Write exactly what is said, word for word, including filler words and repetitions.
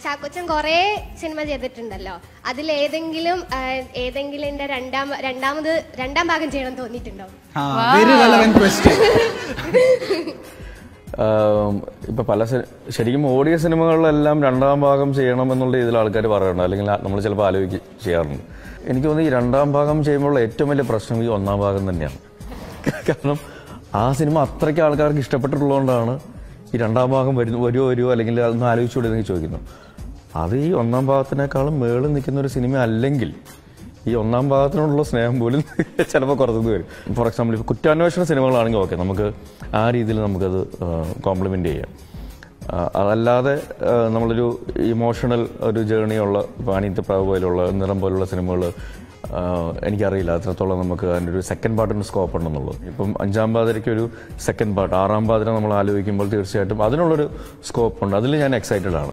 ചാക്കോച്ചൻ കുറേ സിനിമ ചെയ്തിട്ടുണ്ടല്ലോ, അതിലേതെങ്കിലും ഏതെങ്കിലും രണ്ടാം രണ്ടാമത് രണ്ടാം ഭാഗം ചെയ്യണം തോന്നിയിട്ടുണ്ടോ? ഇപ്പൊ പല ശരിക്കും ഓടിയ സിനിമകളിലെല്ലാം രണ്ടാം ഭാഗം ചെയ്യണം എന്നുള്ള ഇതിൽ ആൾക്കാർ പറയാറുണ്ട്, അല്ലെങ്കിൽ നമ്മൾ ചിലപ്പോൾ ആലോചിച്ച് ചെയ്യാറുണ്ട്. എനിക്ക് തോന്നുന്നു ഈ രണ്ടാം ഭാഗം ചെയ്യുമ്പോഴുള്ള ഏറ്റവും വലിയ പ്രശ്നം ഈ ഒന്നാം ഭാഗം തന്നെയാണ്. കാരണം ആ സിനിമ അത്രയ്ക്ക് ആൾക്കാർക്ക് ഇഷ്ടപ്പെട്ടിട്ടുള്ളതുകൊണ്ടാണ് ഈ രണ്ടാം ഭാഗം വരുന്നു വരുമോ വരുമോ അല്ലെങ്കിൽ അതൊന്ന് ആലോചിച്ചുകൂടെ എന്ന് ചോദിക്കുന്നു. അത് ഈ ഒന്നാം ഭാഗത്തിനേക്കാളും മേളിൽ നിൽക്കുന്ന ഒരു സിനിമ അല്ലെങ്കിൽ ഈ ഒന്നാം ഭാഗത്തിനോടുള്ള സ്നേഹം പോലും ചിലപ്പോൾ കുറഞ്ഞു വരും. ഫോർ എക്സാമ്പിൾ ഇപ്പോൾ കുറ്റാന്വേഷണ സിനിമകളാണെങ്കിൽ ഓക്കെ, നമുക്ക് ആ രീതിയിൽ നമുക്കത് കോംപ്ലിമെൻ്റ് ചെയ്യാം. അതല്ലാതെ നമ്മളൊരു ഇമോഷണൽ ഒരു ജേണിയുള്ള പാനീയത്തെ പ്രാവ് പോലുള്ള നിറം പോലുള്ള സിനിമകൾ എനിക്കറിയില്ല അത്രത്തോളം നമുക്ക് അതിൻ്റെ ഒരു സെക്കൻഡ് പാർട്ടിന് സ്കോപ്പ് ഉണ്ടെന്നുള്ളത്. ഇപ്പം അഞ്ചാം പാതിരയ്ക്ക് ഒരു സെക്കൻഡ് പാർട്ട്, ആറാം പാതിര നമ്മൾ ആലോചിക്കുമ്പോൾ തീർച്ചയായിട്ടും അതിനുള്ളൊരു സ്കോപ്പ് ഉണ്ട്. അതിൽ ഞാൻ എക്സൈറ്റഡ് ആണ്.